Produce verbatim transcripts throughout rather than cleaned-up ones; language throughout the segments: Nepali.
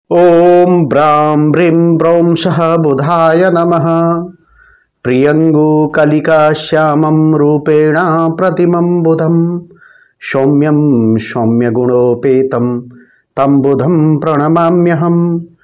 ओम ब्रां ब्रीं ब्रौं सः बुधाय नमः। प्रियंगुकलिका श्यामं रूपेण प्रतिमं बुधं सौम्यं सौम्यगुणोपेतं तं बुधं प्रणमाम्यहम्।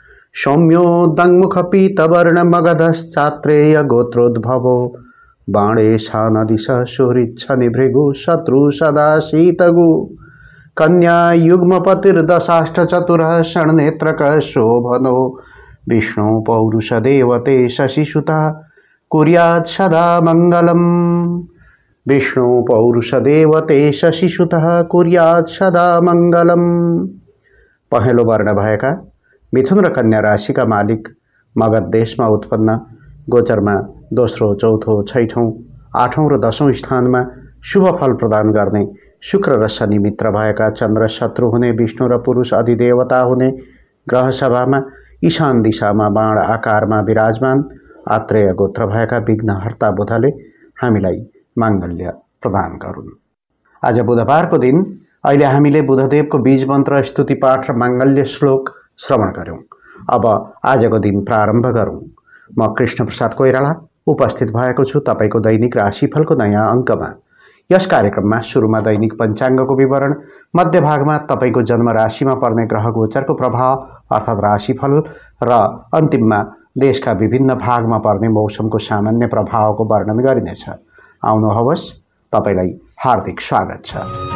सौम्योदङ्मुखपीतवर्णमगधश्चात्रेय गोत्रोद्भवो बाणेशानदिशः सुहृच्छनिभृगु शत्रु सदा शीतगु। कन्या युग्मपतिर्दशाष्टचतुरः षण्नेत्रकः शोभनो विष्णु पौरुषदेवते शशिसुतः कुर्यात् सदा मङ्गलम्। विष्णु पौरुषदेवते शशिसुतः कुर्यात् सदा मङ्गलम्। पहेँलो वर्ण भएका मिथुन र कन्या राशिका मालिक मगध देशमा उत्पन्न गोचरमा दोस्रो चौथो छैठौँ आठौँ र दशौँ स्थानमा शुभ फल प्रदान गर्ने शुक्र र शनि मित्र भएका चन्द्र शत्रु हुने विष्णु र पुरुष अधिदेवता हुने ग्रह सभामा ईशान दिशामा बाण आकारमा विराजमान आत्रेय गोत्र भएका विघ्नहर्ता बुधले हामीलाई माङ्गल्य प्रदान गरून्। आज बुधबारको दिन अहिले हामीले बुधदेवको बीज मन्त्र स्तुति पाठ र माङ्गल्य श्लोक श्रवण गऱ्यौँ। अब आजको दिन प्रारम्भ गरौँ। म कृष्ण प्रसाद कोइराला उपस्थित भएको छु तपाईको दैनिक राशिफलको नयाँ अङ्कमा। यस कार्यक्रममा सुरुमा दैनिक पञ्चाङ्गको विवरण, मध्यभागमा तपाईको जन्म राशिमा पर्ने ग्रह गोचरको प्रभाव अर्थात् राशिफल र अन्तिममा देशका विभिन्न भागमा पर्ने मौसमको सामान्य प्रभावको वर्णन गरिनेछ। आउनुहोस्, तपाईलाई हार्दिक स्वागत छ।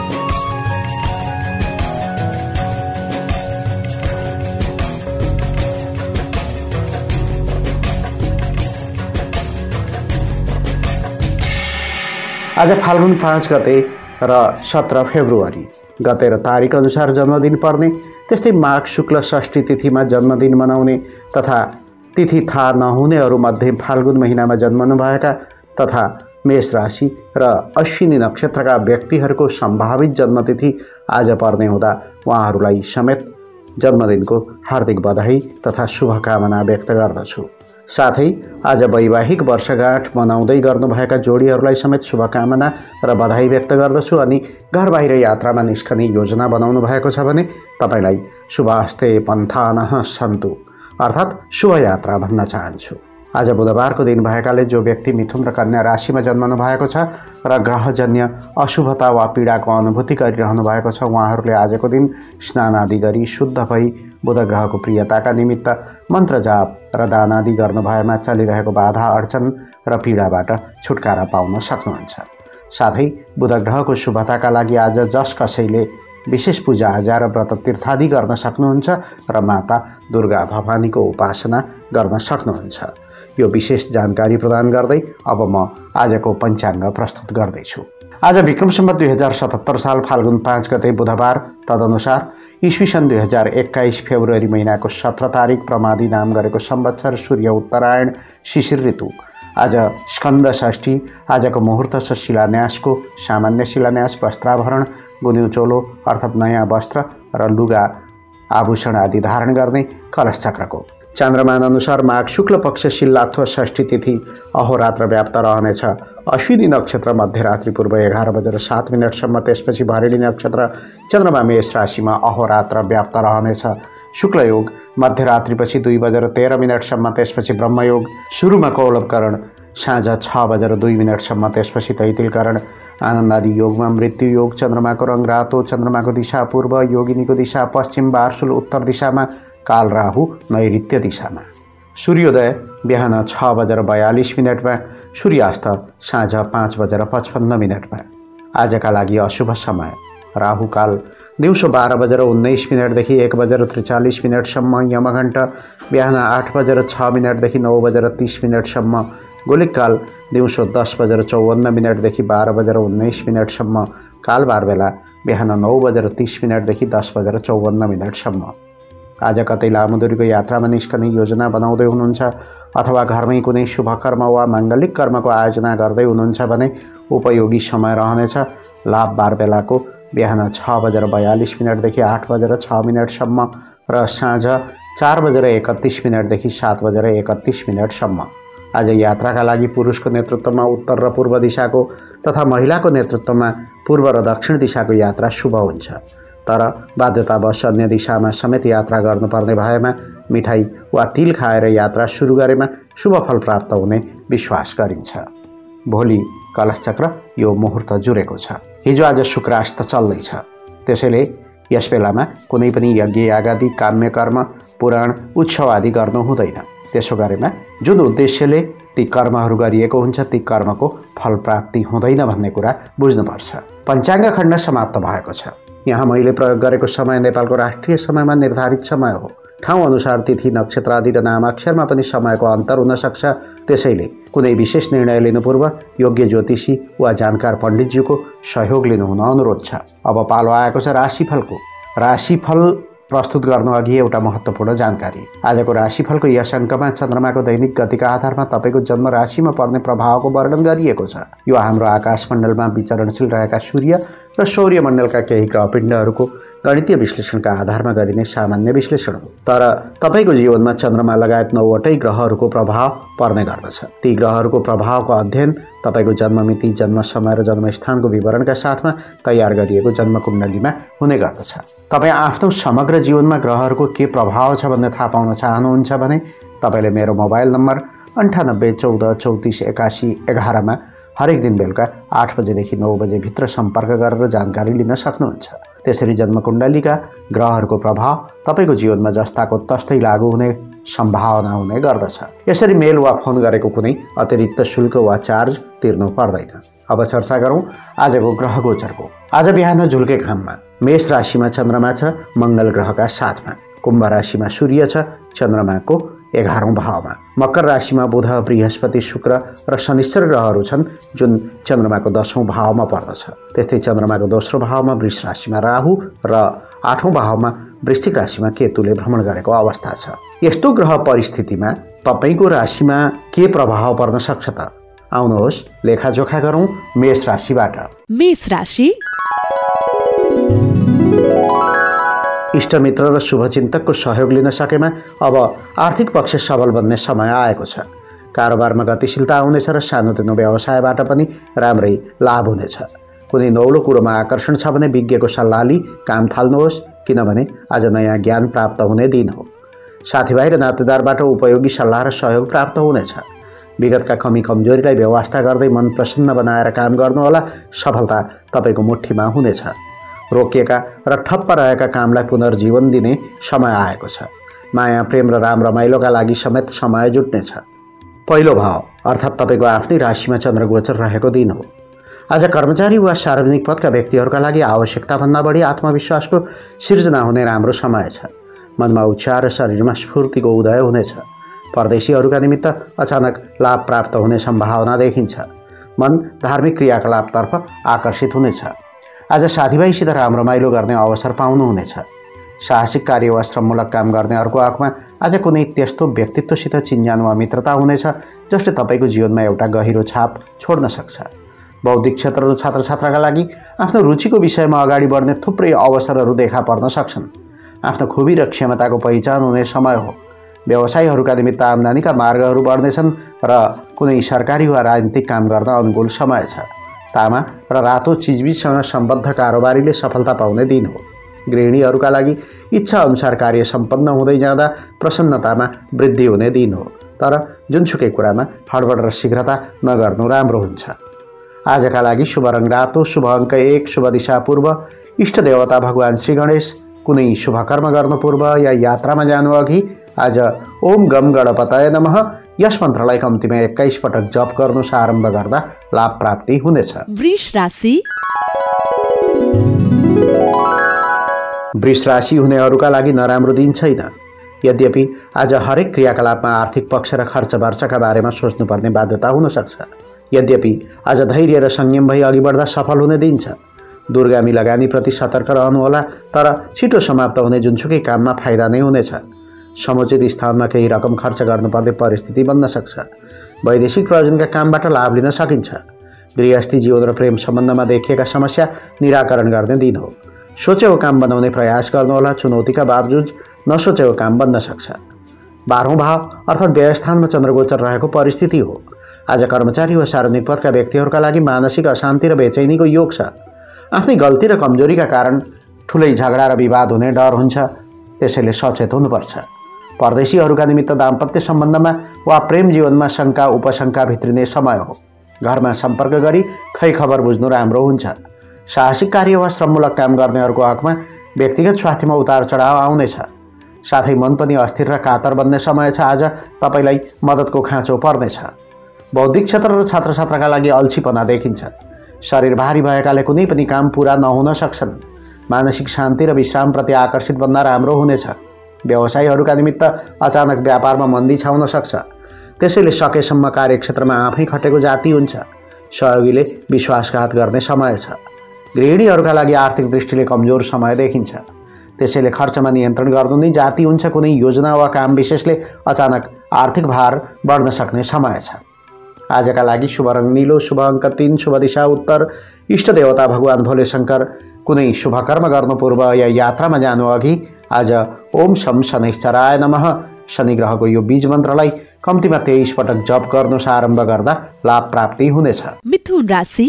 आज फाल्गुन पाँच गते र सत्र फेब्रुअरी गते र तारिक अनुसार जन्मदिन पर्ने, त्यस्तै माघ शुक्ल षष्ठी तिथिमा जन्मदिन मनाउने तथा तिथि थाहा नहुनेहरूमध्ये फाल्गुन महिनामा जन्मनुभएका तथा मेष राशि र अश्विनी नक्षत्रका व्यक्तिहरूको सम्भावित जन्मतिथि आज पर्ने हुँदा उहाँहरूलाई समेत जन्मदिनको हार्दिक बधाई तथा शुभकामना व्यक्त गर्दछु। साथै आज वैवाहिक वर्षगाँठ मनाउँदै गर्नुभएका जोडीहरूलाई समेत शुभकामना र बधाई व्यक्त गर्दछु। अनि घर बाहिर यात्रामा निस्कने योजना बनाउनु भएको छ भने तपाईलाई शुभास्ते पन्थानः सन्तु अर्थात् शुभ यात्रा भन्न चाहन्छु। आज बुधबारको दिन भएकाले जो व्यक्ति मिथुन र कन्या राशिमा जन्मनु भएको छ र ग्रहजन्य अशुभता वा पीडाको अनुभूति गरिरहनु भएको छ उहाँहरूले आजको दिन स्नान आदि गरी शुद्ध भई बुध ग्रहको प्रियताका निमित्त मन्त्र जाप र दान आदि गर्नु भएमा चलिरहेको बाधा अडचन र पीडाबाट छुटकारा पाउन सक्नुहुन्छ। साथै बुध ग्रहको शुभताका लागि आज जस कसैले विशेष पूजा आजा र व्रत तीर्थादि गर्न सक्नुहुन्छ र माता दुर्गा भवानीको उपासना गर्न सक्नुहुन्छ। यो विशेष जानकारी प्रदान गर्दै अब म आजको पञ्चाङ्ग प्रस्तुत गर्दैछु। आज विक्रम सम्वत दुई हजार सतहत्तर साल फाल्गुन पाँच गते बुधबार, तदनुसार ईस्वी सन् दुई हजार एक्काइस फेब्रुअरी महिनाको सत्र तारिक प्रमादी नाम गरेको संवत्सर सूर्य उत्तरायण शिशिर ऋतु। आज स्कन्द षष्ठी। आजको मुहुर्त छ शिलान्यासको। सामान्य शिलान्यास वस्त्राभरण, गुन्यु चोलो अर्थात् नयाँ वस्त्र र लुगा आभूषण आदि धारण गर्ने, कलश चक्रको। चन्द्रमान अनुसार माघ शुक्ल पक्ष शिलात्व षष्ठी तिथि अहोरात्र व्याप्त रहनेछ। अश्विनी नक्षत्र मध्यरात्रि पूर्व एघार बजेर सात मिनटसम्म, त्यसपछि भरेणी नक्षत्र चन्द्रमा मेष राशिमा अहोरात्र व्याप्त रहनेछ। शुक्लयोग मध्यरात्रिपछि दुई बजेर तेह्र मिनटसम्म, त्यसपछि ब्रह्मयोग। सुरुमा कौलवकरण साँझ छ बजेर दुई मिनटसम्म, त्यसपछि तैतिलकरण। आनन्द आदि योगमा मृत्यु योग। चन्द्रमाको रङ रातो, चन्द्रमाको दिशा पूर्व, योगिनीको दिशा पश्चिम, बारसुल उत्तर दिशामा, काल राहु नैऋत्य दिशामा। सूर्योदय बिहान छ बजेर बयालिस मिनटमा, सूर्यास्त साँझ पाँच बजेर पचपन्न मिनटमा। आजका लागि अशुभ समय राहुकाल दिउँसो बाह्र बजेर उन्नाइस मिनटदेखि एक बजेर त्रिचालिस मिनटसम्म, यमघण्ट बिहान आठ बजेर छ मिनटदेखि नौ बजेर तिस मिनटसम्म, गोलिककाल दिउँसो दस बजेर चौवन्न मिनटदेखि बाह्र बजेर उन्नाइस मिनटसम्म, कालबार बेला बिहान नौ बजेर तिस मिनटदेखि दस बजेर चौवन्न मिनटसम्म। आज कतै लामो दूरीको यात्रामा निस्कने योजना बनाउँदै हुनुहुन्छ अथवा घरमै कुनै शुभ कर्म वा माङ्गलिक कर्मको आयोजना गर्दै हुनुहुन्छ भने उपयोगी समय रहनेछ। लाभ बार बेलाको बिहान छ बजेर बयालिस मिनटदेखि आठ बजेर छ मिनटसम्म र साँझ चार बजेर एकत्तिस मिनटदेखि सात बजेर एकत्तिस मिनटसम्म। आज यात्राका लागि पुरुषको नेतृत्वमा उत्तर र पूर्व दिशाको तथा महिलाको नेतृत्वमा पूर्व र दक्षिण दिशाको यात्रा शुभ हुन्छ। तर बाध्यतावश अन्य दिशामा समेत यात्रा गर्नुपर्ने भएमा मिठाई वा तिल खाएर यात्रा सुरु गरेमा शुभफल प्राप्त हुने विश्वास गरिन्छ। भोलि कलश चक्र यो मुहुर्त जुरेको छ। हिजो आज शुक्रास्त चल्दैछ, त्यसैले यस बेलामा कुनै पनि यज्ञ यागादि काम्य कर्म पुराण उत्सव आदि गर्नु हुँदैन। त्यसो गरेमा जुन उद्देश्यले ती कर्महरू गरिएको हुन्छ ती कर्मको फल प्राप्ति हुँदैन भन्ने कुरा बुझ्नुपर्छ। पञ्चाङ्ग खण्ड समाप्त भएको छ। यहाँ मैले प्रयोग गरेको समय नेपालको राष्ट्रिय समयमा निर्धारित समय हो। ठाउँ अनुसार तिथि नक्षत्र आदि र नामाक्षरमा पनि समयको अन्तर हुन सक्छ। त्यसैले कुनै विशेष निर्णय लिनु पूर्व योग्य ज्योतिषी वा जानकार पण्डितज्यूको सहयोग लिनु हुन अनुरोध छ। अब पालो आएको छ राशिफलको। राशिफल प्रस्तुत गर्नु अघि एउटा महत्त्वपूर्ण जानकारी। आजको राशिफलको यस अङ्कमा चन्द्रमाको दैनिक गतिका आधारमा तपाईँको जन्म राशिमा पर्ने प्रभावको वर्णन गरिएको छ। यो हाम्रो आकाशमण्डलमा विचरणशील रहेका सूर्य र सौर्यमण्डलका केही ग्रहपिण्डहरूको गणितीय विश्लेषणका आधारमा गरिने सामान्य विश्लेषण हो। तर तपाईँको जीवनमा चन्द्रमा लगायत नौवटै ग्रहहरूको प्रभाव पर्ने गर्दछ। ती ग्रहहरूको प्रभावको अध्ययन तपाईँको जन्ममिति, जन्म समय र जन्मस्थानको विवरणका साथमा तयार गरिएको जन्मकुण्डलीमा हुने गर्दछ। तपाईँ आफ्नो समग्र जीवनमा ग्रहहरूको के प्रभाव छ भन्ने थाहा पाउन चाहनुहुन्छ भने तपाईँले मेरो मोबाइल नम्बर अन्ठानब्बे चौध चौतिस एकासी एघारमा हरेक दिन बेलुका आठ बजेदेखि नौ बजेभित्र सम्पर्क गरेर जानकारी लिन सक्नुहुन्छ। त्यसरी जन्मकुण्डलीका ग्रहहरूको प्रभाव तपाईँको जीवनमा जस्ताको तस्तै लागू हुने सम्भावना हुने गर्दछ। यसरी मेल वा फोन गरेको कुनै अतिरिक्त शुल्क वा चार्ज तिर्नु पर्दैन। अब चर्चा गरौँ आजको ग्रह गोचरको। आज बिहान झुल्के घाममा मेष राशिमा चन्द्रमा छ मङ्गल ग्रहका साथमा। कुम्भ राशिमा सूर्य छ चन्द्रमाको एघारौँ भावमा। मकर राशिमा बुध, बृहस्पति, शुक्र र शनिश्चर ग्रहहरू छन् जुन चन्द्रमाको दसौँ भावमा पर्दछ। त्यस्तै चन्द्रमाको दोस्रो भावमा वृष राशिमा राहु र आठौँ भावमा वृश्चिक राशिमा केतुले भ्रमण गरेको अवस्था छ। यस्तो ग्रह परिस्थितिमा तपाईँको राशिमा के प्रभाव पर्न सक्छ त? आउनुहोस् लेखाजोखा गरौँ मेष राशिबाट। मेष राशि इष्टमित्र र शुभचिन्तकको सहयोग लिन सकेमा अब आर्थिक पक्ष सबल बन्ने समय आएको छ। कारोबारमा गतिशीलता आउनेछ र सानोतिनो व्यवसायबाट पनि राम्रै लाभ हुनेछ। कुनै नौलो कुरोमा आकर्षण छ भने विज्ञको सल्लाह लिई काम थाल्नुहोस्, किनभने आज नयाँ ज्ञान प्राप्त हुने दिन हो। साथीभाइ र नातेदारबाट उपयोगी सल्लाह र सहयोग प्राप्त हुनेछ। विगतका कमी कमजोरीलाई व्यवस्था गर्दै मन प्रसन्न बनाएर काम गर्नुहोला। सफलता तपाईँको मुठ्ठीमा हुनेछ। रोकिएका र ठप्प रहेका कामलाई पुनर्जीवन दिने समय आएको छ। माया, प्रेम र राम रमाइलोका लागि समेत समय जुट्नेछ। पहिलो भाव अर्थात् तपाईँको आफ्नै राशिमा चन्द्र गोचर रहेको दिन हो। आज कर्मचारी वा सार्वजनिक पदका व्यक्तिहरूका लागि आवश्यकताभन्दा बढी आत्मविश्वासको सिर्जना हुने राम्रो समय छ। मनमा उत्साह र शरीरमा स्फूर्तिको उदय हुनेछ। परदेशीहरूका निमित्त अचानक लाभ प्राप्त हुने सम्भावना देखिन्छ। मन धार्मिक क्रियाकलापतर्फ आकर्षित हुनेछ। आज साथीभाइसित राम्रो रमाइलो गर्ने अवसर पाउनुहुनेछ। साहसिक कार्य वा श्रममूलक काम गर्नेहरूको हकमा आज कुनै त्यस्तो व्यक्तित्वसित चिन्जान वा मित्रता हुनेछ जसले तपाईँको जीवनमा एउटा गहिरो छाप छोड्न सक्छ। बौद्धिक क्षेत्र र छात्र छात्राका लागि आफ्नो रुचिको विषयमा अगाडि बढ्ने थुप्रै अवसरहरू देखा पर्न सक्छन्। आफ्नो खुबी र क्षमताको पहिचान हुने समय हो। व्यवसायीहरूका निमित्त आम्दानीका मार्गहरू बढ्नेछन् र कुनै सरकारी वा राजनीतिक काम गर्न अनुकूल समय छ। तामा र रातो चिजबिजसँग सम्बद्ध कारोबारीले सफलता पाउने दिन हो। गृहिणीहरूका लागि इच्छा अनुसार कार्य सम्पन्न हुँदै जाँदा प्रसन्नतामा वृद्धि हुने दिन हो। तर जुनसुकै कुरामा हडबड र शीघ्रता नगर्नु राम्रो हुन्छ। आजका लागि शुभ रङ रातो, शुभ अङ्क एक, शुभ दिशा पूर्व, इष्ट देवता भगवान श्री गणेश। कुनै शुभ कर्म गर्नु पूर्व या यात्रामा जानु अघि आज ओम गम गणपतय नमः यस मन्त्रलाई कम्तीमा एक्काइस पटक जप गर्नु आरम्भ गर्दा लाभ प्राप्ति हुनेछ। वृष राशि वृष राशि हुनेहरूका लागि नराम्रो दिन छैन। यद्यपि आज हरेक क्रियाकलापमा आर्थिक पक्ष र खर्च वर्चका बारेमा सोच्नुपर्ने बाध्यता हुन सक्छ। यद्यपि आज धैर्य र संयम भई अघि बढ्दा सफल हुने दिन छ। दूरगामी लगानीप्रति सतर्क रहनुहोला, तर छिटो समाप्त हुने जुनसुकै काममा फाइदा नै हुनेछ। समुचित स्थानमा केही रकम खर्च गर्नुपर्ने परिस्थिति बन्न सक्छ। वैदेशिक प्रयोजनका कामबाट लाभ लिन सकिन्छ। गृहस्थी जीवन र प्रेम सम्बन्धमा देखिएका समस्या निराकरण गर्ने दिन हो। सोचेको काम बनाउने प्रयास गर्नुहोला। चुनौतीका बावजुद नसोचेको काम बन्न सक्छ। बाह्रौँ भाव अर्थात् व्ययस्थानमा चन्द्रगोचर रहेको परिस्थिति हो। आज कर्मचारी वा सार्वजनिक पदका व्यक्तिहरूका लागि मानसिक अशान्ति र बेचैनीको योग छ। आफ्नै गल्ती र कमजोरीका कारण ठुलै झगडा र विवाद हुने डर हुन्छ, त्यसैले सचेत हुनुपर्छ। परदेशीहरूका निमित्त दाम्पत्य सम्बन्धमा वा प्रेम जीवनमा शङ्का उपशङ्का भित्रिने समय हो। घरमा सम्पर्क गरी खै खबर बुझ्नु राम्रो हुन्छ। साहसिक कार्य वा श्रममूलक काम गर्नेहरूको हकमा व्यक्तिगत स्वास्थ्यमा उतार चढाव आउनेछ। साथै मन पनि अस्थिर र कातर बन्ने समय छ। आज तपाईँलाई मद्दतको खाँचो पर्नेछ। बौद्धिक क्षेत्र र छात्र छात्राका लागि अल्छीपना देखिन्छ। शरीर भारी भएकाले कुनै पनि काम पुरा नहुन सक्छन्। मानसिक शान्ति र विश्रामप्रति आकर्षित बन्न राम्रो हुनेछ। व्यवसायीहरूका निमित्त अचानक व्यापारमा मन्दी छाउन सक्छ, त्यसैले सकेसम्म कार्यक्षेत्रमा आफै खटेको जाति हुन्छ। सहयोगीले विश्वासघात गर्ने समय छ। गृहिणीहरूका लागि आर्थिक दृष्टिले कमजोर समय देखिन्छ, त्यसैले खर्चमा नियन्त्रण गर्नु नै जाति हुन्छ। कुनै योजना वा काम विशेषले अचानक आर्थिक भार बढ्न सक्ने समय छ। आजका लागि शुभ रङ नीलो, शुभ अङ्क तीन, शुभ दिशा उत्तर, इष्ट देवता भगवान भोले शङ्कर। कुनै शुभ कर्म गर्नु पूर्व या यात्रामा जानु अघि आज ओम शम शनैश्चराय नमः शनि ग्रहको यो बीज मन्त्रलाई कम्तीमा तेइस पटक जप गर्नुस्। आरम्भ गर्दा लाभ प्राप्ति हुनेछ। मिथुन राशि।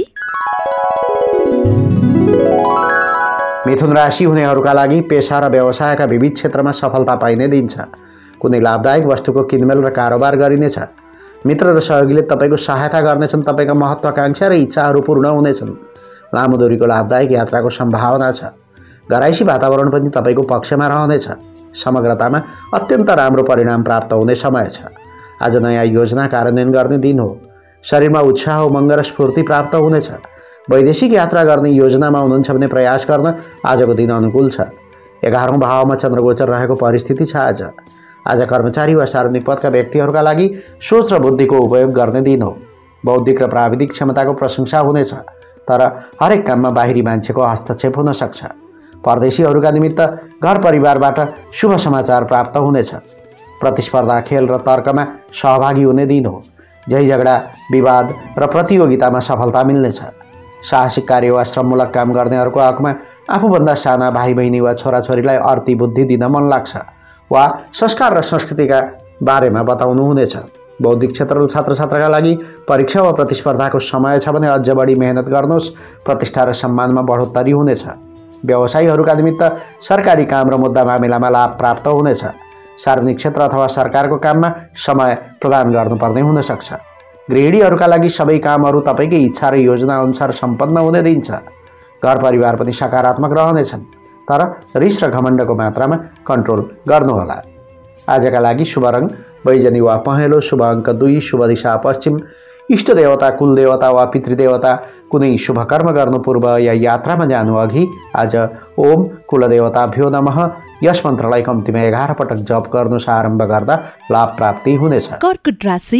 मिथुन राशि हुनेहरूका लागि पेशा र व्यवसायका विविध क्षेत्रमा सफलता पाइने दिन छ। कुनै लाभदायक वस्तुको किनमेल र कारोबार गरिनेछ। मित्र र सहयोगीले तपाईँको सहायता गर्नेछन्। तपाईँका महत्त्वाकांक्षा र इच्छाहरू पूर्ण हुनेछन्। लामो दूरीको लाभदायक यात्राको सम्भावना छ। घराइसी वातावरण पनि तपाईँको पक्षमा रहनेछ। समग्रतामा अत्यन्त राम्रो परिणाम प्राप्त हुने समय छ। आज नयाँ योजना कार्यान्वयन गर्ने दिन हो। शरीरमा उत्साह, उमङ्ग र स्फूर्ति प्राप्त हुनेछ। वैदेशिक यात्रा गर्ने योजनामा हुनुहुन्छ भने प्रयास गर्न आजको दिन अनुकूल छ। एघारौँ भावमा चन्द्रगोचर रहेको परिस्थिति छ। आज आज कर्मचारी वा सार्वजनिक पदका व्यक्तिहरूका लागि सोच र बुद्धिको उपयोग गर्ने दिन हो। बौद्धिक र प्राविधिक क्षमताको प्रशंसा हुनेछ, तर हरेक काममा बाहिरी मान्छेको हस्तक्षेप हुन सक्छ। परदेशीहरूका निमित्त घर परिवारबाट शुभ समाचार प्राप्त हुनेछ। प्रतिस्पर्धा, खेल र तर्कमा सहभागी हुने दिन हो। झै झगडा, विवाद र प्रतियोगितामा सफलता मिल्नेछ। साहसिक कार्य वा श्रममूलक काम गर्नेहरूको हकमा आफूभन्दा साना भाइ बहिनी वा छोराछोरीलाई अर्ती बुद्धि दिन मन लाग्छ वा संस्कार र संस्कृतिका बारेमा बताउनु हुनेछ। बौद्धिक क्षेत्र र छात्र छात्राका लागि परीक्षा वा प्रतिस्पर्धाको समय छ भने अझ बढी मेहनत गर्नुहोस्। प्रतिष्ठा र सम्मानमा बढोत्तरी हुनेछ। व्यवसायीहरूका निमित्त सरकारी काम र मुद्दा मामिलामा लाभ प्राप्त हुनेछ। सार्वजनिक क्षेत्र अथवा सरकारको काममा समय प्रदान गर्नुपर्ने हुन सक्छ। गृहिणीहरूका लागि सबै कामहरू तपाईँकै इच्छा र योजना अनुसार सम्पन्न हुने दिन छ। घर परिवार पनि सकारात्मक रहनेछन्, तर रिस र घमण्डको मात्रामा कन्ट्रोल गर्नुहोला। आजका लागि शुभ रङ बैजनी वा पहेँलो, शुभ अङ्क दुई, शुभ दिशा पश्चिम, इष्ट देवता, कुल देवता वा पितृदेवता। कुनै शुभ कर्म गर्नु पूर्व या यात्रामा जानु अघि आज ओम कुलदेवताभ्यो नमः यस मन्त्रलाई कम्तीमा एघार पटक जप गर्नुस्। आरम्भ गर्दा लाभ प्राप्ति हुनेछ। कर्कट राशि।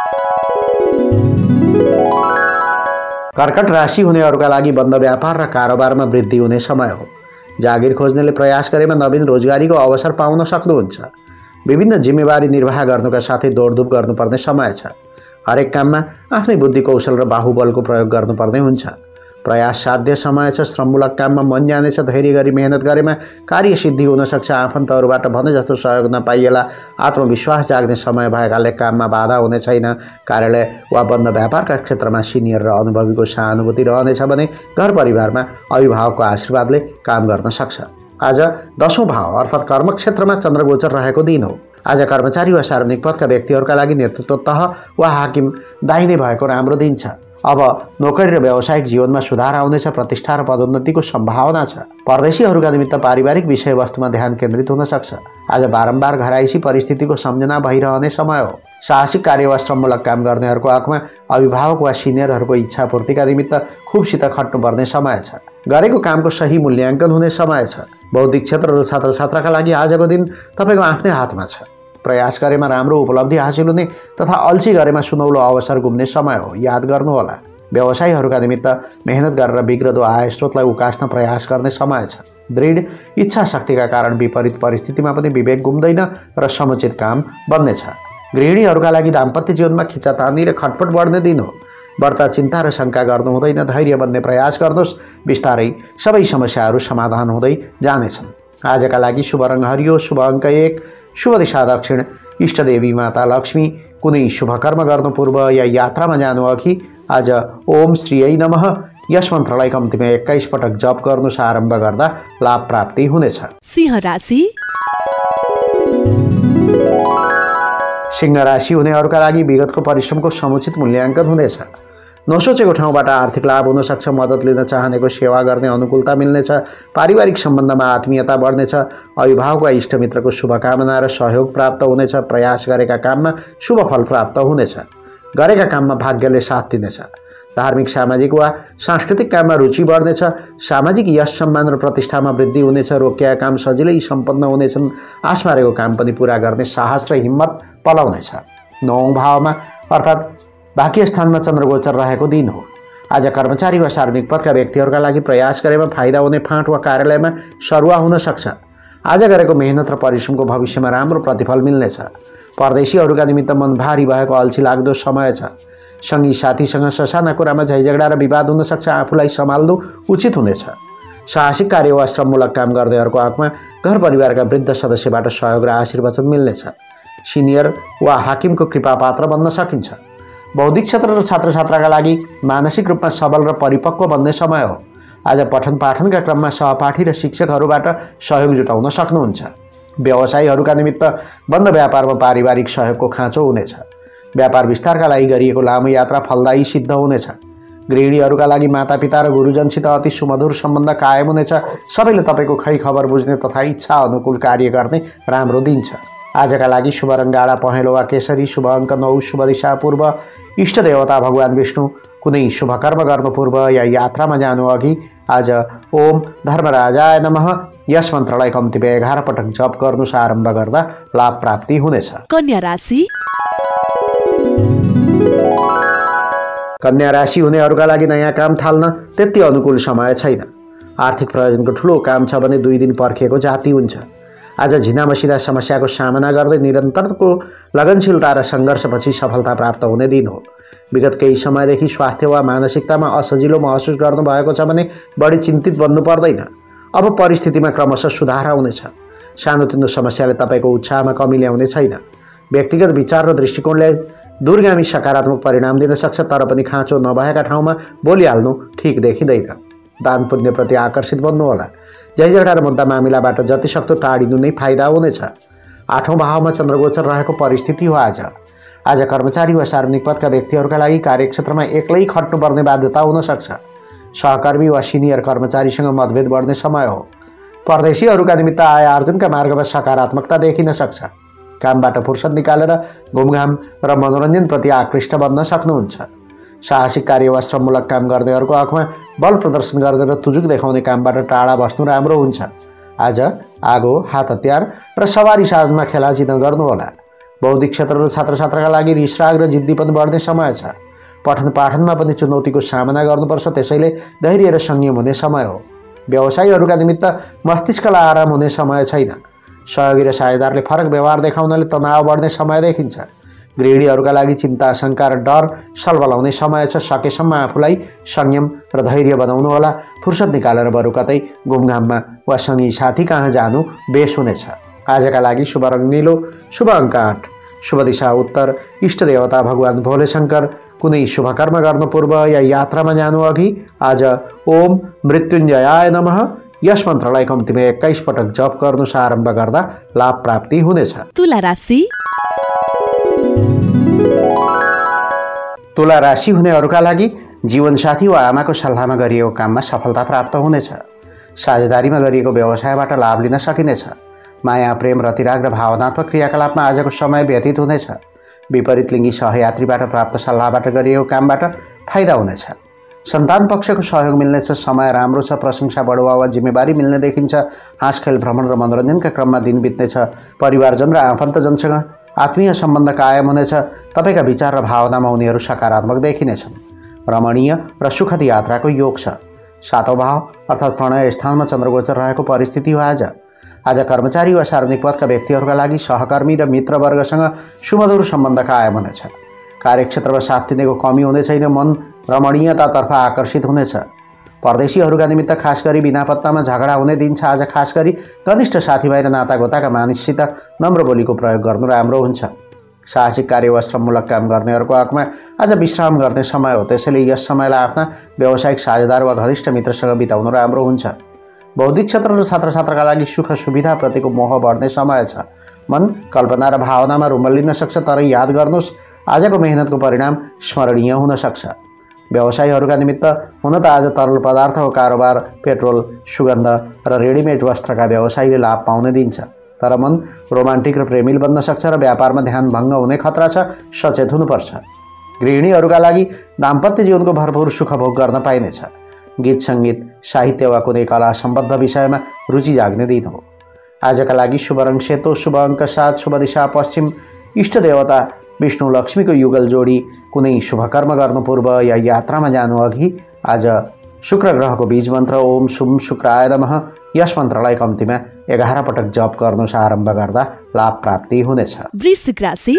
कर्कट राशि हुनेहरूका लागि बन्द व्यापार र कारोबारमा वृद्धि हुने समय हो। जागिर खोज्नेले प्रयास गरेमा नवीन रोजगारीको अवसर पाउन सक्नुहुन्छ। विभिन्न जिम्मेवारी निर्वाह गर्नुका साथै दौडधुप गर्नुपर्ने समय छ। हरेक काममा आफ्नै बुद्धि कौशल र बाहुबलको प्रयोग गर्नुपर्ने हुन्छ। प्रयास साध्य समय छ। श्रममूलक काममा मन जानेछ। धैर्य गरी मेहनत गरेमा कार्य सिद्धि हुन सक्छ। आफन्तहरूबाट भने जस्तो सहयोग नपाइएला। आत्मविश्वास जाग्ने समय भएकाले काममा बाधा हुने छैन। कार्यालय वा बन्द व्यापारका क्षेत्रमा सिनियर र अनुभवीको सहानुभूति रहनेछ भने घर परिवारमा अभिभावकको आशीर्वादले काम गर्न सक्छ। आज दशौं भाव अर्थात् कर्म क्षेत्रमा चन्द्रगोचर रहेको दिन हो। आज कर्मचारी वा सार्वजनिक पदका व्यक्तिहरूका लागि नेतृत्व तह वा हाकिम दाहिने भएको राम्रो दिन छ। अब नोकरी र व्यावसायिक जीवनमा सुधार आउनेछ। प्रतिष्ठा र पदोन्नतिको सम्भावना छ। परदेशीहरूका निमित्त पारिवारिक विषयवस्तुमा ध्यान केन्द्रित हुन सक्छ। आज बारम्बार घराइसी परिस्थितिको सम्झना भइरहने समय हो। साहसिक कार्य वा श्रममूलक काम गर्नेहरूको हकमा अभिभावक वा सिनियरहरूको इच्छा पूर्तिका निमित्त खुबसित खट्नुपर्ने समय छ। गरेको कामको सही मूल्याङ्कन हुने समय छ। बौद्धिक क्षेत्र र छात्र छात्राका लागि आजको दिन तपाईँको आफ्नै हातमा छ। प्रयास गरेमा राम्रो उपलब्धि हासिल हुने तथा अल्छी गरेमा सुनौलो अवसर गुम्ने समय हो। याद गर्नुहोला। व्यवसायीहरूका निमित्त मेहनत गरेर बिग्रदो आय स्रोतलाई उकास्न प्रयास गर्ने समय छ। दृढ इच्छा शक्तिका कारण विपरीत परिस्थितिमा पनि विवेक गुम्दैन र समुचित काम बन्नेछ। गृहिणीहरूका लागि दाम्पत्य जीवनमा खिचातानी र खटपट बढ्ने दिन हो। बढ्ता चिन्ता र शङ्का गर्नु हुँदैन। धैर्य बन्ने प्रयास गर्नुहोस्। बिस्तारै सबै समस्याहरू समाधान हुँदै जानेछन्। आजका लागि शुभ रङ हरियो, शुभ अङ्क एक, शुभ दिशा दक्षिण, इष्टदेवी माता लक्ष्मी। कुनै शुभ कर्म गर्नु पूर्व या यात्रामा जानु अघि आज ओम श्रीयै नमः यस मन्त्रलाई कम्तीमा एक्काइस पटक जप गर्नु आरम्भ गर्दा लाभ प्राप्ति हुनेछ। सिंह राशि सिंह राशि हुनेहरूका लागि विगतको परिश्रमको समुचित मूल्याङ्कन हुनेछ। नसोचेको ठाउँबाट आर्थिक लाभ हुन सक्छ। मद्दत लिन चाहनेको सेवा गर्ने अनुकूलता मिल्नेछ। पारिवारिक सम्बन्धमा आत्मीयता बढ्नेछ। अभिभावक वा इष्टमित्रको शुभकामना र सहयोग प्राप्त हुनेछ। प्रयास गरेका काममा शुभ फल प्राप्त हुनेछ। गरेका काममा भाग्यले साथ दिनेछ। धार्मिक सामाजिक वा सांस्कृतिक काममा रुचि बढ्नेछ। सामाजिक यश सम्मान र प्रतिष्ठामा वृद्धि हुनेछ। रोकिएका काम सजिलै सम्पन्न हुनेछन्। आश मारेको काम पनि पूरा गर्ने साहस र हिम्मत पलाउनेछ। नौँ भावमा अर्थात् भाग्य स्थानमा चन्द्रगोचर रहेको दिन हो। आज कर्मचारी वा सार्वजनिक पदका व्यक्तिहरूका लागि प्रयास गरेमा फाइदा हुने फाँट वा कार्यालयमा सरुवा हुन सक्छ। आज गरेको मेहनत र परिश्रमको भविष्यमा राम्रो प्रतिफल मिल्नेछ। परदेशीहरूका निमित्त मन भारी भएको अल्छी लाग्दो समय छ। सँगी साथीसँग ससाना कुरामा झैझगडा र विवाद हुन सक्छ। आफूलाई सम्हाल्नु उचित हुनेछ। साहसिक कार्य वा श्रममूलक काम गर्नेहरूको हकमा घर परिवारका वृद्ध सदस्यबाट सहयोग र आशीर्वचन मिल्नेछ। सिनियर वा हाकिमको कृपा पात्र बन्न सकिन्छ। बौद्धिक क्षेत्र र छात्र छात्राका लागि मानसिक रूपमा सबल र परिपक्व बन्ने समय हो। आज पठन पाठनका क्रममा सहपाठी र शिक्षकहरूबाट सहयोग जुटाउन सक्नुहुन्छ। व्यवसायीहरूका निमित्त बन्द व्यापारमा पारिवारिक सहयोगको खाँचो हुनेछ। व्यापार विस्तारका लागि गरिएको लामो यात्रा फलदायी सिद्ध हुनेछ। गृहिणीहरूका लागि मातापिता र गुरुजनसित अति सुमधुर सम्बन्ध कायम हुनेछ। सबैले तपाईँको खै खबर बुझ्ने तथा इच्छा अनुकूल कार्य गर्ने राम्रो दिन छ। आजका लागि शुभ रङ गाढा पहेँलो वा केसरी। शुभ अङ्क नौ। शुभ दिशा पूर्व। इष्ट देवता भगवान विष्णु। कुनै शुभ कर्म गर्नु पूर्व या यात्रामा जानु अघि आज ओम धर्मराजाय नमः यस मन्त्रलाई कम्तीमा एघार पटक जप गर्नु आरम्भ गर्दा लाभ प्राप्ति हुनेछ। कन्या राशि कन्या राशि हुनेहरूका लागि नयाँ काम थाल्न त्यति अनुकूल समय छैन। आर्थिक प्रयोजनको ठुलो काम छ भने दुई दिन पर्खिएको जाति हुन्छ। आज झिनामसिदा समस्याको सामना गर्दै निरन्तरको लगनशीलता र सङ्घर्षपछि सफलता प्राप्त हुने दिन हो। विगत केही समयदेखि स्वास्थ्य वा मानसिकतामा असजिलो महसुस गर्नुभएको छ भने बढी चिन्तित बन्नु पर्दैन। अब परिस्थितिमा क्रमशः सुधार आउनेछ। सानोतिनो समस्याले तपाईँको उत्साहमा कमी ल्याउने छैन। व्यक्तिगत विचार र दृष्टिकोणले दूरगामी सकारात्मक परिणाम दिन सक्छ। तर पनि खाँचो नभएका ठाउँमा बोलिहाल्नु ठिक देखिँदैन। दान पुण्यप्रति आकर्षित बन्नुहोला। झैझगडा र मुद्दा मामिलाबाट जतिसक्दो टाढिनु नै फाइदा हुनेछ। आठौँ भावमा चन्द्रगोचर रहेको परिस्थिति हो। आज आज कर्मचारी वा सार्वजनिक पदका व्यक्तिहरूका लागि कार्यक्षेत्रमा एक्लै खट्नुपर्ने बाध्यता हुन सक्छ। सहकर्मी वा सिनियर कर्मचारीसँग मतभेद बढ्ने समय हो। परदेशीहरूका निमित्त आय आर्जनका मार्गमा सकारात्मकता देखिन सक्छ। कामबाट फुर्सद निकालेर घुमघाम र मनोरञ्जनप्रति आकृष्ट बन्न सक्नुहुन्छ। साहसिक कार्य वा श्रममूलक काम गर्नेहरूको हकमा बल प्रदर्शन गरेर तुजुक देखाउने कामबाट टाढा बस्नु राम्रो हुन्छ। आज आगो, हात हतियार र सवारी साधनमा खेलाची नगर्नुहोला। बौद्धिक क्षेत्र र छात्र छात्राका लागि रिसराग र जिद्दीपन बढ्ने समय छ। पठन पाठनमा पनि चुनौतीको सामना गर्नुपर्छ। त्यसैले धैर्य र संयम हुने समय हो। व्यवसायीहरूका निमित्त मस्तिष्कलाई आराम हुने समय छैन। सहयोगी र साझेदारले फरक व्यवहार देखाउनाले तनाव बढ्ने समय देखिन्छ। गृहिणीहरूका लागि चिन्ता, शङ्का र डर सलबलाउने समय छ। सकेसम्म आफूलाई संयम र धैर्य बनाउनु होला। फुर्सद निकालेर बरु कतै घुमघाममा वा सँगी साथी कहाँ जानु बेस हुनेछ। आजका लागि शुभ रङ नीलो। शुभ अङ्क आठ। शुभ दिशा उत्तर। इष्ट देवता भगवान भोले शङ्कर। कुनै शुभ कर्म गर्नु पूर्व या यात्रामा जानु अघि आज ओम मृत्युञ्जयाय नमः यस मन्त्रलाई कम्तीमा एक्काइस पटक जप गर्नु आरम्भ गर्दा लाभ प्राप्ति हुनेछ। तुला राशि तुला राशि हुनेहरूका लागि जीवनसाथी वा आमाको सल्लाहमा गरिएको काममा सफलता प्राप्त हुनेछ। साझेदारीमा गरिएको व्यवसायबाट लाभ लिन सकिनेछ। माया, प्रेम, रतिराग र भावनात्मक क्रियाकलापमा आजको समय व्यतीत हुनेछ। विपरीत लिङ्गी सहयात्रीबाट प्राप्त सल्लाहबाट गरिएको कामबाट फाइदा हुनेछ। सन्तान पक्षको सहयोग मिल्नेछ। समय राम्रो छ। प्रशंसा बढुवा वा जिम्मेवारी मिल्ने देखिन्छ। हाँसखेल, भ्रमण र मनोरञ्जनका क्रममा दिन बित्नेछ। परिवारजन र आफन्तजनसँग आत्मीय सम्बन्ध कायम हुनेछ। तपाईँका विचार र भावनामा उनीहरू सकारात्मक देखिनेछन्। रमणीय र सुखद यात्राको योग छ। सातौँ भाव अर्थात् प्रणय स्थानमा चन्द्रगोचर रहेको परिस्थिति हो। आज आज कर्मचारी वा सार्वजनिक पदका व्यक्तिहरूका लागि सहकर्मी र मित्रवर्गसँग सुमधुर सम्बन्ध कायम हुनेछ। कार्यक्षेत्रमा साथ दिनेको कमी हुने छैन। मन रमणीयतातर्फ आकर्षित हुनेछ। परदेशीहरूका निमित्त खास गरी बिना पत्तामा झगडा हुने दिन छ। आज खास गरी घनिष्ठ साथीभाइ र नातागोताका मानिससित नम्र बोलीको प्रयोग गर्नु राम्रो हुन्छ। साहसिक कार्य वा श्रममूलक काम गर्नेहरूको हकमा आज विश्राम गर्ने समय हो। त्यसैले यस समयलाई आफ्ना व्यावसायिक साझेदार वा घनिष्ठ मित्रसँग बिताउनु राम्रो हुन्छ। बौद्धिक क्षेत्र र छात्र छात्राका लागि सुख सुविधाप्रतिको मोह बढ्ने समय छ। मन कल्पना र भावनामा रुमल लिन सक्छ, तर याद गर्नुहोस् आजको मेहनतको परिणाम स्मरणीय हुन सक्छ। व्यवसायीहरूका निमित्त हुन त आज तरल पदार्थको कारोबार, पेट्रोल, सुगन्ध र रेडिमेड वस्त्रका व्यवसायीले लाभ पाउने दिन छ, तर मन रोमान्टिक र प्रेमिल बन्न सक्छ र व्यापारमा ध्यान भङ्ग हुने खतरा छ। सचेत हुनुपर्छ। गृहिणीहरूका लागि दाम्पत्य जीवनको भरपूर सुख भोग गर्न पाइनेछ। गीत सङ्गीत, साहित्य वा कुनै कला सम्बद्ध विषयमा रुचि जाग्ने दिन हो। आजका लागि शुभ रङ सेतो, शुभ अङ्क सात, शुभ दिशा पश्चिम, इष्ट देवता विष्णु लक्ष्मीको युगल जोडी। कुनै शुभ कर्म गर्नु पूर्व या यात्रामा जानु अघि आज शुक्र ग्रहको बीज मन्त्र ओम शुभ शुक्राय नमः यस मन्त्रलाई कम्तीमा एघार पटक जप गर्नुहोस्। आरम्भ गर्दा लाभ प्राप्ति हुनेछ। वृश्चिक राशि।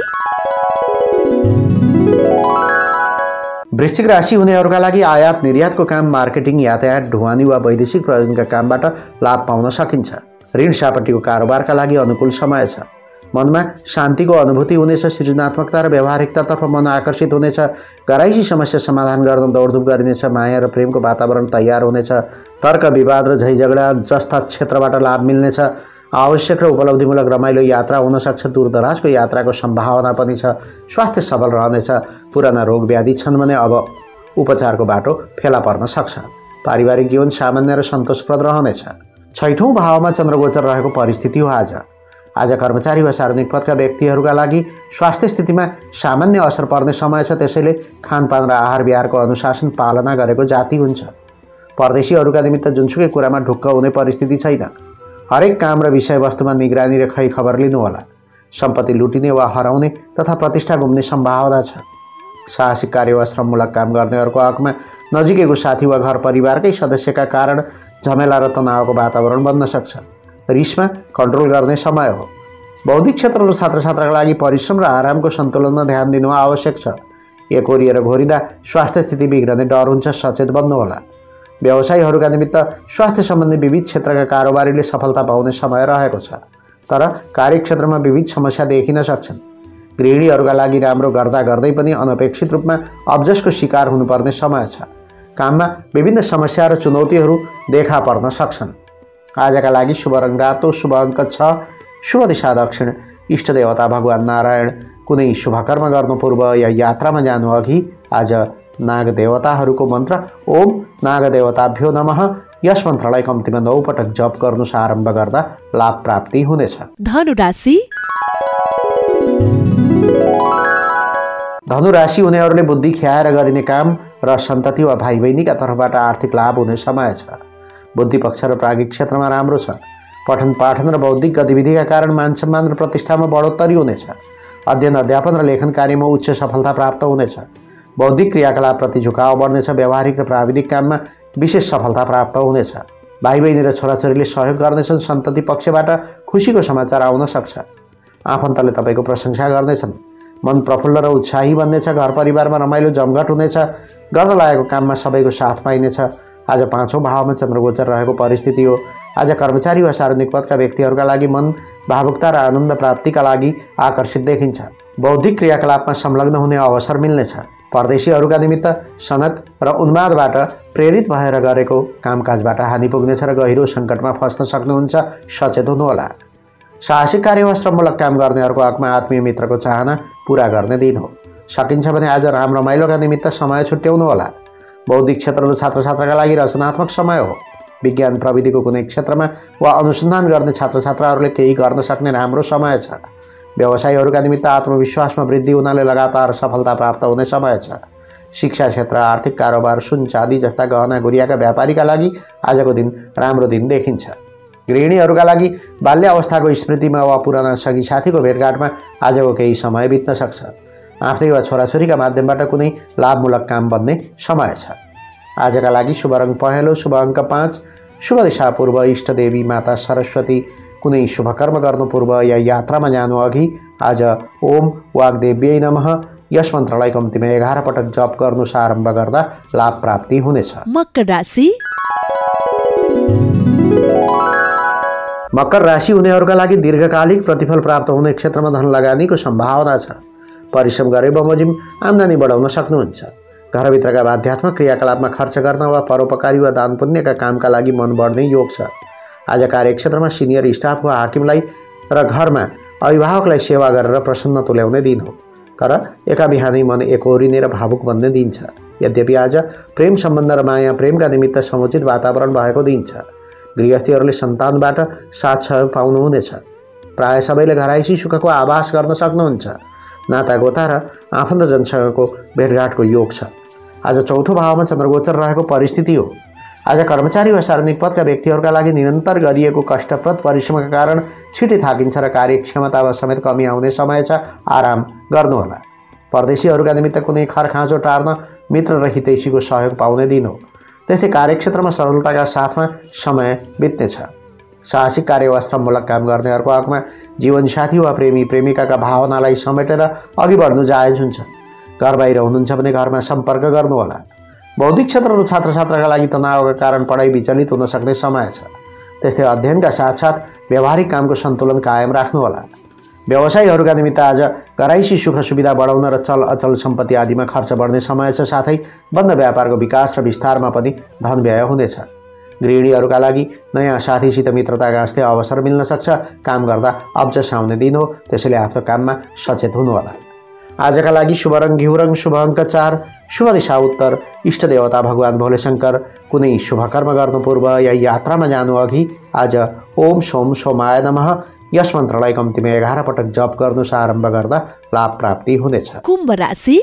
वृश्चिक राशि हुनेहरूका लागि आयात निर्यातको काम, मार्केटिङ, यातायात, ढुवानी वा वैदेशिक प्रयोजनका कामबाट लाभ पाउन सकिन्छ। ऋण सापट्टिको कारोबारका लागि अनुकूल समय छ। मनमा शान्तिको अनुभूति हुनेछ। सृजनात्मकता र व्यावहारिकतातर्फ मन आकर्षित हुनेछ। घराइसी समस्या समाधान गर्न दौडधुप गरिनेछ। माया र प्रेमको वातावरण तयार हुनेछ। तर्क विवाद र झैझगडा जस्ता क्षेत्रबाट लाभ मिल्नेछ। आवश्यक र उपलब्धिमूलक रमाइलो यात्रा हुन सक्छ। दूरदराजको यात्राको सम्भावना पनि छ। स्वास्थ्य सबल रहनेछ। पुराना रोग व्याधि छन् भने अब उपचारको बाटो फेला पर्न सक्छ। पारिवारिक जीवन सामान्य र सन्तोषप्रद रहनेछ। छैठौँ भावमा चन्द्रगोचर रहेको परिस्थिति हो आज। आज कर्मचारी वा सार्वजनिक पदका व्यक्तिहरूका लागि स्वास्थ्य स्थितिमा सामान्य असर पर्ने समय छ। त्यसैले खानपान र आहार विहारको अनुशासन पालना गरेको जाति हुन्छ। परदेशीहरूका निमित्त जुनसुकै कुरामा ढुक्क हुने परिस्थिति छैन। हरेक काम र विषयवस्तुमा निगरानी र खै खबर लिनुहोला। सम्पत्ति लुटिने वा हराउने तथा प्रतिष्ठा गुम्ने सम्भावना छ। साहसिक कार्य वा श्रममूलक काम गर्नेहरूको हकमा नजिकैको साथी वा घर परिवारकै सदस्यका कारण झमेला र तनावको वातावरण बन्न सक्छ। रिसमा कन्ट्रोल गर्ने समय हो। बौद्धिक क्षेत्र र छात्र छात्राका लागि परिश्रम र आरामको सन्तुलनमा ध्यान दिनु आवश्यक छ। एकोरिएर घोरिँदा स्वास्थ्य स्थिति बिग्रने डर हुन्छ। सचेत बन्नुहोला। व्यवसायीहरूका निमित्त स्वास्थ्य सम्बन्धी विविध क्षेत्रका कारोबारीले सफलता पाउने समय रहेको छ, तर कार्यक्षेत्रमा विविध समस्या देखिन सक्छन्। गृहिणीहरूका लागि राम्रो गर्दा गर्दै पनि अनपेक्षित रूपमा अब्जसको शिकार हुनुपर्ने समय छ। काममा विभिन्न समस्या र चुनौतीहरू देखा पर्न सक्छन्। आजका लागि शुभ रङ रातो, शुभ अङ्क छ, शुभ दिशा दक्षिण, इष्ट देवता भगवान नारायण। कुनै शुभ कर्म गर्नु पूर्व या यात्रामा जानु अघि आज नाग देवताहरूको मन्त्र ओम नाग देवताभ्यो नमः यस मन्त्रलाई कम्तीमा नौ पटक जप गर्नुहोस्। आरम्भ गर्दा लाभ प्राप्ति हुनेछ। धनु राशि। धनु राशि हुनेहरूले बुद्धि ख्याएर गरिने काम र सन्तति वा भाइ बहिनीका तर्फबाट आर्थिक लाभ हुने समय छ। बुद्धि पक्ष र प्राज्ञिक क्षेत्रमा राम्रो छ। पठन पाठन र बौद्धिक गतिविधिका कारण मान सम्मान र प्रतिष्ठामा बढोत्तरी हुनेछ। अध्ययन अध्यापन र लेखन कार्यमा उच्च सफलता प्राप्त हुनेछ। बौद्धिक क्रियाकलापप्रति झुकाव बढ्नेछ। व्यावहारिक र प्राविधिक काममा विशेष सफलता प्राप्त हुनेछ। भाइ बहिनी र छोराछोरीले सहयोग गर्नेछन्। सन्तति पक्षबाट खुसीको समाचार आउन सक्छ। आफन्तले तपाईँको प्रशंसा गर्नेछन्। मन प्रफुल्ल र उत्साही बन्नेछ। घर परिवारमा रमाइलो जमघट हुनेछ। गर्न लागेको काममा सबैको साथ पाइनेछ। आज पाँचौँ भावमा चन्द्रगोचर रहेको परिस्थिति हो। आज कर्मचारी वा सार्वजनिक पदका व्यक्तिहरूका लागि मन भावुकता र आनन्द प्राप्तिका लागि आकर्षित देखिन्छ। बौद्धिक क्रियाकलापमा संलग्न हुने अवसर मिल्नेछ। परदेशीहरूका निमित्त सनक र उन्मादबाट प्रेरित भएर गरेको कामकाजबाट हानि पुग्नेछ र गहिरो सङ्कटमा फस्न सक्नुहुन्छ। सचेत हुनुहोला। साहसिक कार्य वा श्रममूलक काम गर्नेहरूको हकमा आत्मीय मित्रको चाहना पूरा गर्ने दिन हो। सकिन्छ भने आज राम रमाइलोका निमित्त समय छुट्याउनुहोला। बौद्धिक क्षेत्र र छात्र छात्राका लागि रचनात्मक समय हो। विज्ञान प्रविधिको कुनै क्षेत्रमा वा अनुसन्धान गर्ने छात्र छात्राहरूले केही गर्न सक्ने राम्रो समय छ। व्यवसायीहरूका निमित्त आत्मविश्वासमा वृद्धि हुनाले लगातार सफलता प्राप्त हुने समय छ। शिक्षा क्षेत्र, आर्थिक कारोबार, सुन चाँदी जस्ता गहना गुडियाका व्यापारीका लागि आजको दिन राम्रो दिन देखिन्छ। गृहिणीहरूका लागि बाल्य अवस्थाको स्मृतिमा वा पुराना सगी साथीको भेटघाटमा आजको केही समय बित्न सक्छ। आफ्नै वा छोराछोरीका माध्यमबाट कुनै लाभमूलक काम बन्ने समय छ। आजका लागि शुभ रङ पहेँलो, शुभ अङ्क पाँच, शुभ दिशा पूर्व, इष्ट देवी माता सरस्वती। कुनै शुभ कर्म गर्नु पूर्व या यात्रामा जानु अघि आज ओम वाग्देव्यै नमः यस मन्त्रलाई कम्तीमा एघार पटक जप गर्नुहोस्। आरम्भ गर्दा लाभ प्राप्ति हुनेछ। मकर राशि। मकर राशि हुनेहरूका लागि दीर्घकालिक प्रतिफल प्राप्त हुने क्षेत्रमा धन लगानीको सम्भावना छ। परिश्रम गरे बमोजिम आम्दानी बढाउन सक्नुहुन्छ। घरभित्रका आध्यात्मिक क्रियाकलापमा खर्च गर्न वा परोपकारी वा दान पुण्यका कामका लागि मन बढ्ने योग छ। आज कार्यक्षेत्रमा सिनियर स्टाफ वा हाकिमलाई र घरमा अभिभावकलाई सेवा गरेर प्रसन्न तुल्याउने दिन हो। तर एका बिहानै मन एकोरिने र भावुक बन्ने दिन छ। यद्यपि आज प्रेम सम्बन्ध र माया प्रेमका निमित्त समुचित वातावरण भएको दिन छ। गृहस्थीहरूले सन्तानबाट साथ सहयोग पाउनुहुनेछ। प्राय सबैले घराइसी सुखको आभास गर्न सक्नुहुन्छ। नातागोता र आफन्तजनसँगको भेटघाटको योग छ। आज चौथो भावमा चन्द्रगोचर रहेको परिस्थिति हो। आज कर्मचारी वा सार्वजनिक पदका व्यक्तिहरूका लागि निरन्तर गरिएको कष्टप्रद परिश्रमका कारण छिटै थाकिन्छ र कार्यक्षमतामा समेत कमी आउने समय छ। आराम गर्नुहोला। परदेशीहरूका निमित्त कुनै खरखाँचो टार्न मित्र र हितैषीको सहयोग पाउने दिन हो। त्यस्तै कार्यक्षेत्रमा सरलताका साथमा समय बित्नेछ। साहसिक कार्य वा श्रममूलक काम गर्नेहरूको हकमा जीवनसाथी वा प्रेमी प्रेमिकाका भावनालाई समेटेर अघि बढ्नु जायज हुन्छ। घर बाहिर हुनुहुन्छ भने घरमा सम्पर्क गर्नुहोला। बौद्धिक क्षेत्र र छात्र छात्राका लागि तनावका कारण पढाइ विचलित हुन सक्ने समय छ। त्यस्तै अध्ययनका साथसाथ व्यावहारिक कामको सन्तुलन कायम राख्नुहोला। व्यवसायीहरूका निमित्त आज घराइसी सुख सुविधा बढाउन र चल अचल सम्पत्ति आदिमा खर्च बढ्ने समय छ। साथै बन्द व्यापारको विकास र विस्तारमा पनि धन व्यय हुनेछ। गृहिणीहरूका लागि नयाँ साथीसित मित्रता गाँस्दै अवसर मिल्न सक्छ। काम गर्दा अब्जस आउने दिन हो, त्यसैले आफ्नो काममा सचेत हुनुहोला। आजका लागि शुभ रङ घिउ रङ, शुभ अङ्क चार, शुभ दिशा उत्तर, इष्ट देवता भगवान भोलेशङ्कर। कुनै शुभ कर्म गर्नु पूर्व या यात्रामा जानु अघि आज ओम सोम सोमाय नमः यस मन्त्रलाई कम्तीमा एघार पटक जप गर्नुस्। आरम्भ गर्दा लाभ प्राप्ति हुनेछ। कुम्भ राशि।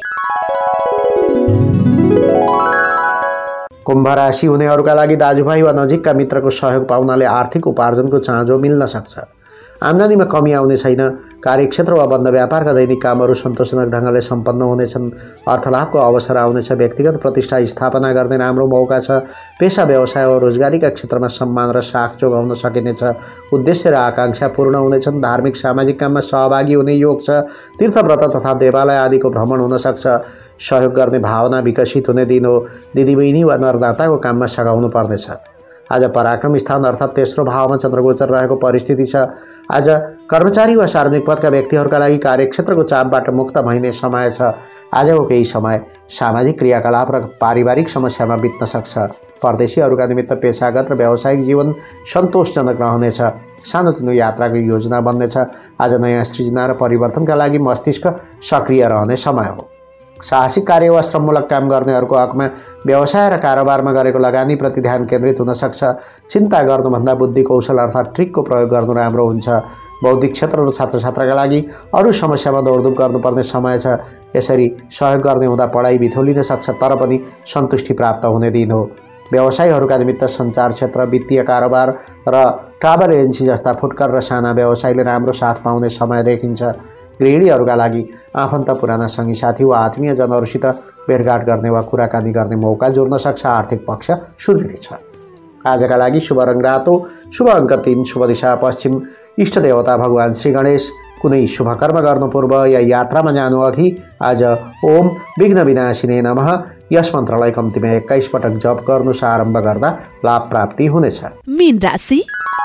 कुम्भ राशि हुनेहरूका लागि दाजुभाइ वा नजिकका मित्रको सहयोग पाउनाले आर्थिक उपार्जनको चाँजो मिल्न सक्छ। आम्दानीमा कमी आउने छैन। कार्यक्षेत्र वा बन्द व्यापारका दैनिक कामहरू सन्तोषजनक ढङ्गले सम्पन्न हुनेछन्। अर्थलाभको अवसर आउनेछ। व्यक्तिगत प्रतिष्ठा स्थापना गर्ने राम्रो मौका छ। पेसा व्यवसाय वा रोजगारीका क्षेत्रमा सम्मान र साख जोगाउन सकिनेछ। उद्देश्य र आकाङ्क्षा पूर्ण हुनेछन्। धार्मिक सामाजिक काममा सहभागी हुने योग छ। तीर्थव्रत तथा देवालय आदिको भ्रमण हुन सक्छ। सहयोग गर्ने भावना विकसित हुने दिन हो। दिदीबहिनी वा नरदाताको काममा सघाउनु पर्नेछ। आज पराक्रम स्थान अर्थात् तेस्रो भावमा चन्द्रगोचर रहेको परिस्थिति छ। आज कर्मचारी वा सार्वजनिक पदका व्यक्तिहरूका लागि कार्यक्षेत्रको चापबाट मुक्त भइने समय छ। आजको केही समय सामाजिक क्रियाकलाप र पारिवारिक समस्यामा बित्न सक्छ। परदेशीहरूका निमित्त पेसागत र व्यावसायिक जीवन सन्तोषजनक रहनेछ। सानोतिनो यात्राको योजना बन्नेछ। आज नयाँ सृजना र परिवर्तनका लागि मस्तिष्क सक्रिय रहने समय हो। साहसिक कार्य वा श्रममूलक काम गर्नेहरूको हकमा व्यवसाय र कारोबारमा गरेको लगानीप्रति ध्यान केन्द्रित हुन सक्छ। चिन्ता गर्नुभन्दा बुद्धि कौशल अर्थात् ट्रिकको प्रयोग गर्नु राम्रो हुन्छ। बौद्धिक क्षेत्र र छात्र छात्राका लागि अरू समस्यामा दौडधुप गर्नुपर्ने समय छ। यसरी सहयोग गर्ने हुँदा पढाइ बिथोलिन सक्छ, तर पनि सन्तुष्टि प्राप्त हुने दिन हो। व्यवसायीहरूका निमित्त सञ्चार क्षेत्र, वित्तीय कारोबार र ट्राभल एजेन्सी जस्ता फुटकर र साना व्यवसायले राम्रो साथ पाउने समय देखिन्छ। गृहिणीहरूका लागि आफन्त, पुराना सङ्गी साथी वा आत्मीय जनहरूसित भेटघाट गर्ने वा कुराकानी गर्ने मौका जोड्न सक्छ। आर्थिक पक्ष सुदृढ छ। आजका लागि शुभ रङ रातो, शुभ अङ्क तीन, शुभ दिशा पश्चिम, इष्ट देवता भगवान श्री गणेश। कुनै शुभ कर्म गर्नु पूर्व या यात्रामा जानु अघि आज ओम विघ्न विनाशिने नमः यस मन्त्रलाई कम्तीमा एक्काइस पटक जप गर्नुस्। आरम्भ गर्दा लाभ प्राप्ति हुनेछ। मीन राशि।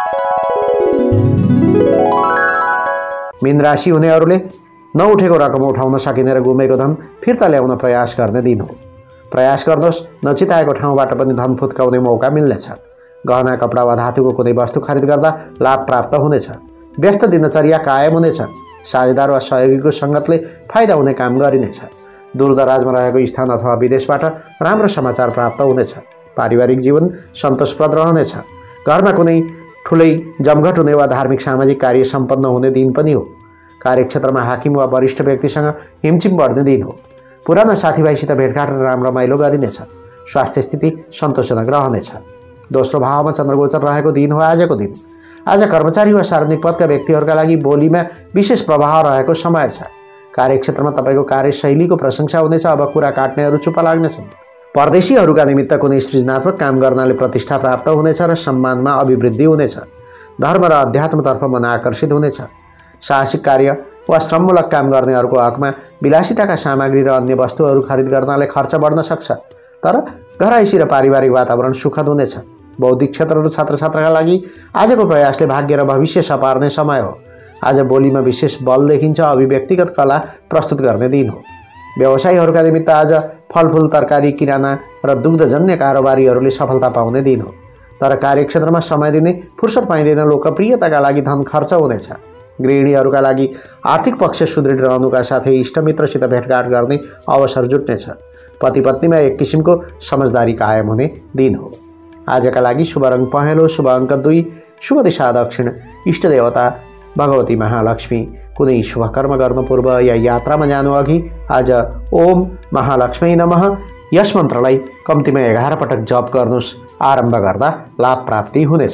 मीन राशि हुनेहरूले नउठेको रकम उठाउन सकिने र गुमेको धन फिर्ता ल्याउन प्रयास गर्ने दिन हो। प्रयास गर्नुहोस्। नचिताएको ठाउँबाट पनि धन फुत्काउने मौका मिल्नेछ। गहना, कपडा वा धातुको कुनै वस्तु खरिद गर्दा लाभ प्राप्त हुनेछ। व्यस्त दिनचर्या कायम हुनेछ। साझेदार वा सहयोगीको सङ्गतले फाइदा हुने काम गरिनेछ। दूरदराजमा रहेको स्थान अथवा विदेशबाट राम्रो समाचार प्राप्त हुनेछ। पारिवारिक जीवन सन्तोषप्रद रहनेछ। घरमा कुनै ठुलै जमघट हुने वा धार्मिक सामाजिक कार्य सम्पन्न हुने दिन पनि हो। कार्यक्षेत्रमा हाकिम वा वरिष्ठ व्यक्तिसँग हिमचिम बढ्ने दिन हो। पुराना साथीभाइसित भेटघाट र राम्रो रमाइलो गरिनेछ। स्वास्थ्य स्थिति सन्तोषजनक रहनेछ। दोस्रो भावमा चन्द्रगोचर रहेको दिन हो आजको दिन। आज कर्मचारी वा सार्वजनिक पदका व्यक्तिहरूका लागि बोलीमा विशेष प्रभाव रहेको समय छ। कार्यक्षेत्रमा तपाईँको कार्यशैलीको प्रशंसा हुनेछ। अब कुरा काट्नेहरू चुप लाग्नेछन्। परदेशीहरूका निमित्त कुनै सृजनात्मक काम गर्नाले प्रतिष्ठा प्राप्त हुनेछ र सम्मानमा अभिवृद्धि हुनेछ। धर्म र अध्यात्मतर्फ मन आकर्षित हुनेछ। साहसिक कार्य वा श्रममूलक काम गर्नेहरूको हकमा विलासिताका सामग्री र अन्य वस्तुहरू खरिद गर्नाले खर्च बढ्न सक्छ, तर घराइसी र पारिवारिक वातावरण सुखद हुनेछ। बौद्धिक क्षेत्र र छात्र छात्राका लागि आजको प्रयासले भाग्य र भविष्य सपार्ने समय हो। आज बोलीमा विशेष बल देखिन्छ। अभिव्यक्तिगत कला प्रस्तुत गर्ने दिन हो। व्यवसायीहरूका निमित्त आज फलफुल, तरकारी, किराना र दुग्धजन्य कारोबारीहरूले सफलता पाउने दिन हो। तर कार्यक्षेत्रमा समय दिने फुर्सद पाइँदैन। लोकप्रियताका लागि धन खर्च हुनेछ। गृहिणीहरूका लागि आर्थिक पक्ष सुदृढ रहनुका साथै इष्टमित्रसित भेटघाट गर्ने अवसर जुट्नेछ। पति पत्नीमा एक किसिमको समझदारी कायम हुने दिन हो। आजका लागि शुभ रङ पहेँलो, शुभ अङ्क दुई, शुभ दिशा दक्षिण, इष्ट देवता भगवती महालक्ष्मी। कुनै शुभ कर्म गर्नु पूर्व या यात्रामा जानु अघि आज ओम महालक्ष्मी नमः यस मन्त्रलाई कम्तीमा एघार पटक जप गर्नुहोस्। आरम्भ गर्दा लाभ प्राप्ति हुनेछ।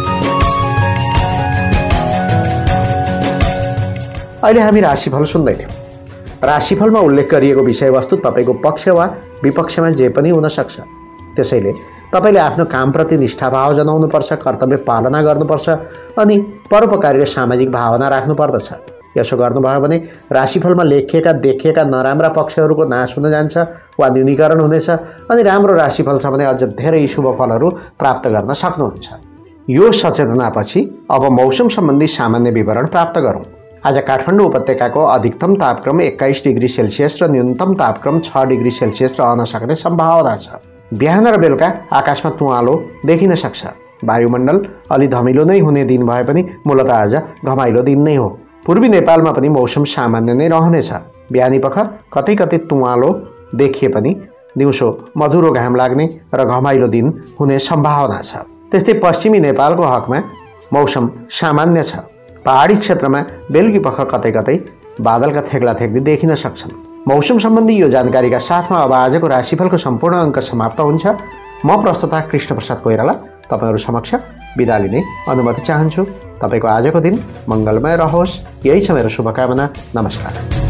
अहिले हामी राशिफल सुन्दैथ्यौँ। राशिफलमा उल्लेख गरिएको विषयवस्तु तपाईँको पक्ष वा विपक्षमा जे पनि हुन सक्छ। त्यसैले तपाईँले आफ्नो कामप्रति निष्ठाभाव जनाउनुपर्छ, कर्तव्य पालना गर्नुपर्छ अनि परोपकारी र सामाजिक भावना राख्नुपर्दछ। यसो गर्नुभयो भने राशिफलमा लेखिएका देखिएका नराम्रा पक्षहरूको नाश हुन जान्छ वा न्यूनीकरण हुनेछ अनि राम्रो राशिफल छ भने अझ धेरै शुभ फलहरू प्राप्त गर्न सक्नुहुन्छ। यो सचेतनापछि अब मौसम सम्बन्धी सामान्य विवरण प्राप्त गरौँ। आज काठमाडौँ उपत्यकाको अधिकतम तापक्रम एक्काइस डिग्री सेल्सियस र न्यूनतम तापक्रम छ डिग्री सेल्सियस रहन सक्ने सम्भावना छ। बिहान र बेलुका आकाशमा तुवालो देखिन सक्छ। वायुमण्डल अलि धमिलो नै हुने दिन भए पनि मूलत आज घमाइलो दिन नै हो। पूर्वी नेपालमा पनि मौसम सामान्य नै रहनेछ। बिहानी पख कतै कतै तुवालो देखिए पनि दिउँसो मधुरो घाम लाग्ने र घमाइलो दिन हुने सम्भावना छ। त्यस्तै पश्चिमी नेपालको हकमा मौसम सामान्य छ। पहाडी क्षेत्रमा बेलुकी पख कतै कतै बादलका थेग्ला थेग्ली देखिन सक्छन्। मौसम सम्बन्धी यो जानकारीका साथमा अब आजको राशिफलको सम्पूर्ण अङ्क समाप्त हुन्छ। म प्रस्तुता कृष्ण प्रसाद कोइराला तपाईहरू समक्ष बिदा लिने अनुमति चाहन्छु। तपाईँको आजको दिन मङ्गलमय रहोस्, यही छ मेरो शुभकामना। नमस्कार।